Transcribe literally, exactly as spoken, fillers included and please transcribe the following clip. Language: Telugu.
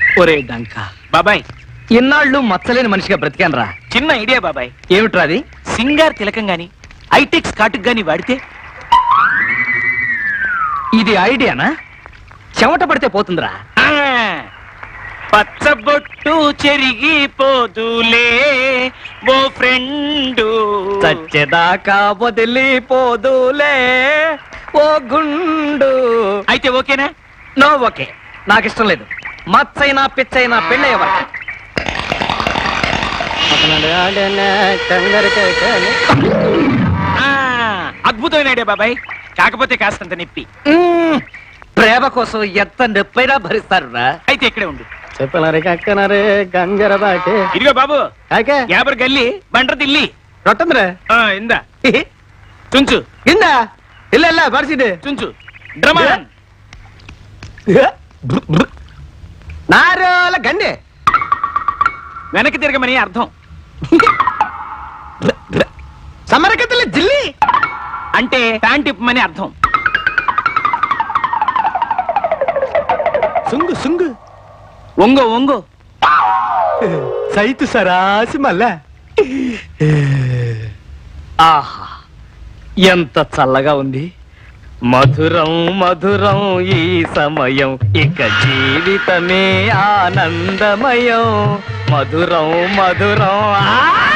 ఒరే డంకా బాబాయ్, ఇన్నాళ్ళు మచ్చలేని మనిషిగా బ్రతికానరా. చిన్న ఐడియా బాబాయ్. ఏమిట్రా అది? సింగార్ తిలకం గాని ఐటెక్స్ కాటుకు గాని వాడితే. ఇది ఐడియానా? చెమట పడితే పోతుందిరా. పచ్చబొట్టు చెరిగిపోదులే ఓ ఫ్రెండు, చచ్చేదాకా వదిలిపోదులే ఓ గుండు. అయితే ఓకేనా? నో ఓకే, నాకు ఇష్టం లేదు. మచ్చైనా పిచ్చైనా పెళ్ళయ్యవా. అద్భుతమైన ఐడియా బాబాయ్, కాకపోతే కాస్తంత నొప్పి. ప్రేమ కోసం ఎంత నొప్పైనా భరిస్తారురా. అయితే ఇక్కడే ఉండు. చెప్పనరే కక్కనరే గంగర బాకే. ఇదిగో బాబు, కాకే యాబర్ గల్లి బండ్ర దిల్లి రొట్టంద్రే ఇందా చుంచు ఇందా ಇಲ್ಲ ಇಲ್ಲ ಬರ್ಸಿದೆ చుంచు డ్రమన్ నారోల గండే వెనక్కి తిరగమని అర్థం. సమరకతల జిల్లి అంటే ప్యాంట్ ఇప్పమని అర్థం. సుంగు సుంగు ఒంగో ఒంగో సైతు సరాసి మళ్ళా. ఆహా, ఎంత చల్లగా ఉంది. మధురం మధురం ఈ సమయం, ఇక జీవితమే ఆనందమయం. మధురం మధురం.